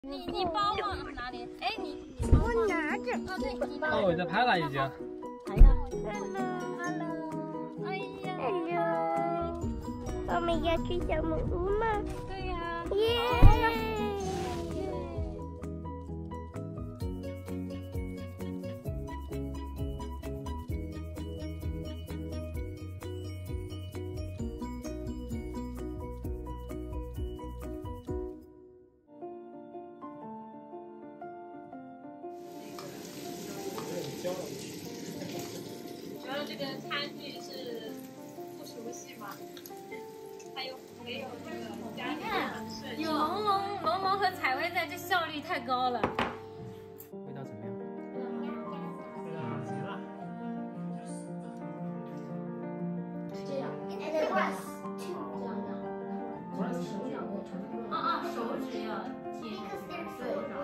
你包往哪里？哎，我拿着。哦，对，你拿着。 哦，我在拍了已经。 哎呀 ，hello， 哎呀 ，hello， 我们要去小木屋吗？对呀。耶！ 主要这个餐具是不熟悉嘛，还有没有这个家里的设计？ 有龙龙和采薇在，这效率太高了。 味道怎么样？ 味道极了。 这样，这样的，然后手掌的长度。 手指要贴手掌。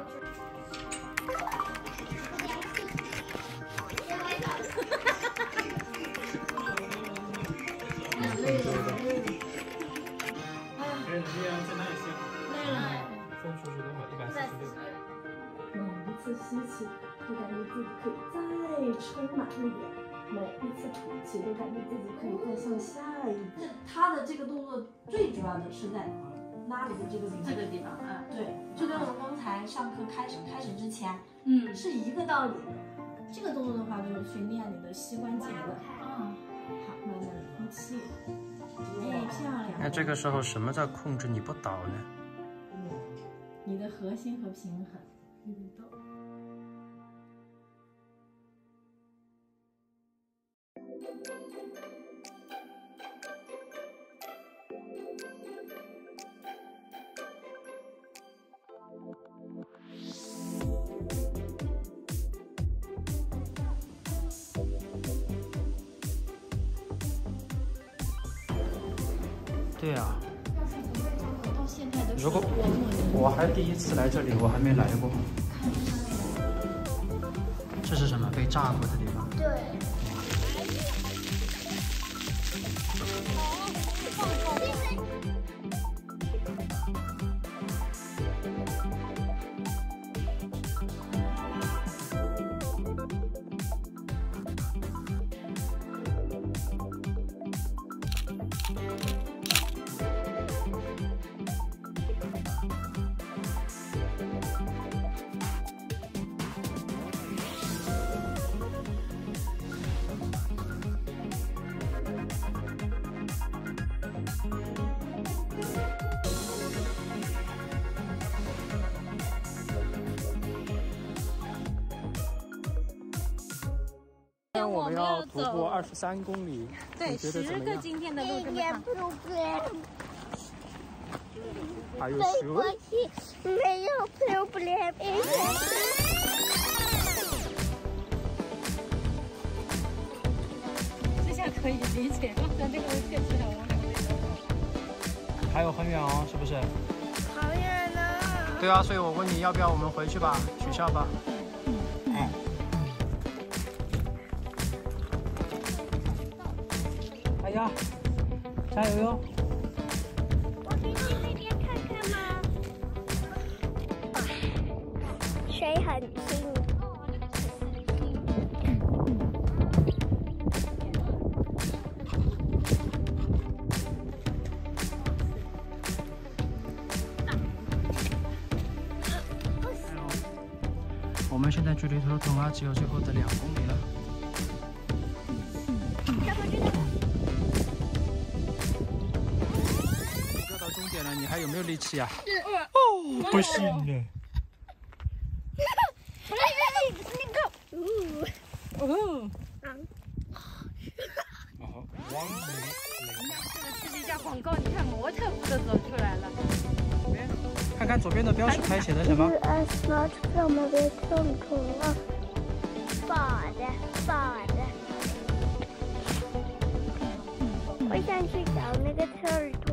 分数是多少？146。 每一次吸气，都感觉自己可以再充满一点；每一次吐气，都感觉自己可以再向下一点。它的这个动作最主要的是在拉里的这个地方，对，就跟我们刚才上课开始之前，是一个道理。这个动作的话，就是训练你的膝关节的。好，慢慢的呼气。哎，漂亮。 那这个时候什么在控制你不倒呢？ 你的核心和平衡，运动。 对呀。如果我还第一次来这里，我还没来过。这是什么？被炸过的地方？ 对。 我们要徒步23公里， 对，10个今天的路这么长。 Are you sure？ 没有 problem。这下可以理解，刚才这个确实很无聊。 还有很远哦，是不是？ 好远呢。 对啊，所以我问你要不要我们回去吧，取消吧。哎呀，加油哟！ 我可以去那边看看吗？水很清。 我们现在距离Trolltunga只有最后的2公里了。要到终点了，你还有没有力气啊？哦，不行了。 这是一家广告，你看模特都走出来了。 看看左边的标识牌写的什么？ 我想去找那个Trolltunga。